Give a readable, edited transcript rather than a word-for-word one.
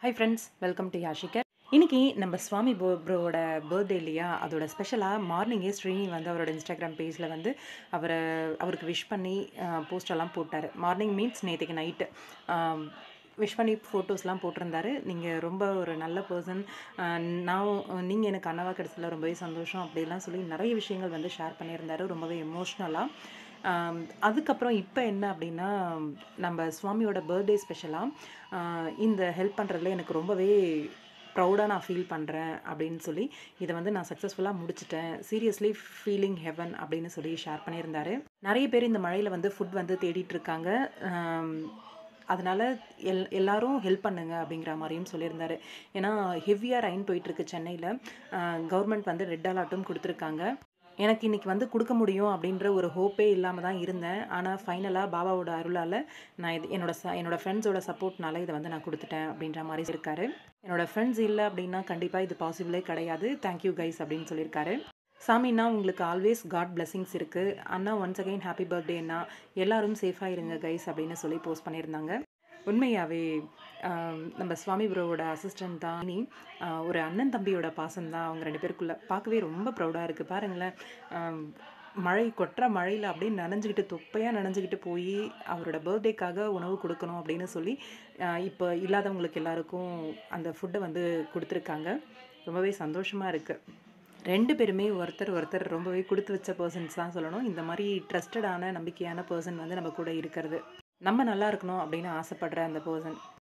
Hi friends, welcome to யாஷிகர். இன்னைக்கு நம்ம சுவாமி ப்ரோவோட பர்த்டே இல்லையா? அதோட ஸ்பெஷலாக மார்னிங்கே ஸ்ரீனி வந்து அவரோட இன்ஸ்டாகிராம் பேஜில் வந்து அவருக்கு விஷ் பண்ணி போஸ்டெல்லாம் போட்டார். மார்னிங் மீன்ஸ் நேற்றுக்கு நைட்டு விஷ் பண்ணி ஃபோட்டோஸ்லாம் போட்டிருந்தாரு. நீங்கள் ரொம்ப ஒரு நல்ல பர்சன், நீங்கள் எனக்கு அண்ணாவா கிடைச்சதில் ரொம்பவே சந்தோஷம் அப்படிலாம் சொல்லி நிறைய விஷயங்கள் வந்து ஷேர் பண்ணியிருந்தாரு, ரொம்பவே எமோஷ்னலாக. அதுக்கப்புறம் இப்போ என்ன அப்படின்னா, நம்ம சுவாமியோட பர்த்டே ஸ்பெஷலாக இந்த ஹெல்ப் பண்ணுறதுல எனக்கு ரொம்பவே ப்ரௌடாக நான் ஃபீல் பண்ணுறேன் அப்படின்னு சொல்லி, இதை வந்து நான் சக்ஸஸ்ஃபுல்லாக முடிச்சிட்டேன், சீரியஸ்லி ஃபீலிங் ஹெவன் அப்படின்னு சொல்லி ஷேர் பண்ணியிருந்தாரு. நிறைய பேர் இந்த மழையில் வந்து ஃபுட் வந்து தேடிட்டு இருக்காங்க. அதனால் எல்லாரும் ஹெல்ப் பண்ணுங்க அப்படிங்கிற மாதிரியும் சொல்லியிருந்தாரு. ஏன்னா ஹெவியாக ரெயின் போயிட்டுருக்கு சென்னையில். கவர்மெண்ட் வந்து ரெட் அலர்ட்டும் கொடுத்துருக்காங்க. எனக்கு இன்றைக்கி வந்து கொடுக்க முடியும் அப்படின்ற ஒரு ஹோப்பே இல்லாமல் தான் இருந்தேன். ஆனால் ஃபைனலாக பாபாவோட அருளால் நான் இது என்னோட ஃப்ரெண்ட்ஸோட சப்போர்ட்னால இதை வந்து நான் கொடுத்துட்டேன் அப்படின்ற மாதிரி இருக்காரு. என்னோடய ஃப்ரெண்ட்ஸ் இல்லை அப்படின்னா கண்டிப்பாக இது பாசிபிளே கிடையாது. தேங்க்யூ கைஸ் அப்படின்னு சொல்லியிருக்காரு. சாமின்னா உங்களுக்கு ஆல்வேஸ் காட் பிளெஸிங்ஸ் இருக்குது. அண்ணா ஒன்ஸ் அகைன் ஹாப்பி பர்த்டேண்ணா, எல்லாரும் சேஃபாக இருங்க கைஸ் அப்படின்னு சொல்லி போஸ்ட் பண்ணியிருந்தாங்க. உண்மையாகவே நம்ம சுவாமி ப்ரோவோட அசிஸ்டன்ட் தான் ஒரு அண்ணன் தம்பியோட பாசம் தான் அவங்க ரெண்டு பேருக்குள்ளே. பார்க்கவே ரொம்ப ப்ரௌடாக இருக்குது. பாருங்களேன், மழை கொட்டுற மழையில் அப்படியே நனைஞ்சிக்கிட்டு தொப்பையாக நனைஞ்சிக்கிட்டு போய் அவரோட பர்த்டேக்காக உணவு கொடுக்கணும் அப்படின்னு சொல்லி இப்போ இல்லாதவங்களுக்கு எல்லாருக்கும் அந்த ஃபுட்டை வந்து கொடுத்துருக்காங்க. ரொம்பவே சந்தோஷமாக இருக்குது. ரெண்டு பேருமே ஒருத்தர் ரொம்பவே கொடுத்து வச்ச பர்சன்ஸ் தான் சொல்லணும். இந்த மாதிரி ட்ரஸ்டடான நம்பிக்கையான பர்சன் வந்து நம்ம கூட இருக்கிறது, நம்ம நல்லா இருக்கணும் அப்படின்னு ஆசைப்படுற அந்த பர்சன்.